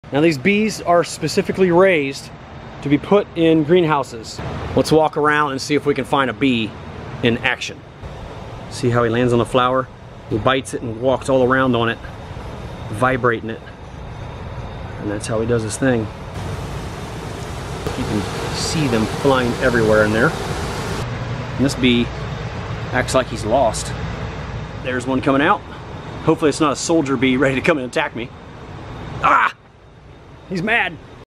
Now these bees are specifically raised to be put in greenhouses. Let's walk around and see if we can find a bee in action. See how he lands on the flower? He bites it and walks all around on it, vibrating it. And that's how he does his thing. You can see them flying everywhere in there. And this bee acts like he's lost. There's one coming out. Hopefully it's not a soldier bee ready to come and attack me. Ah! He's mad.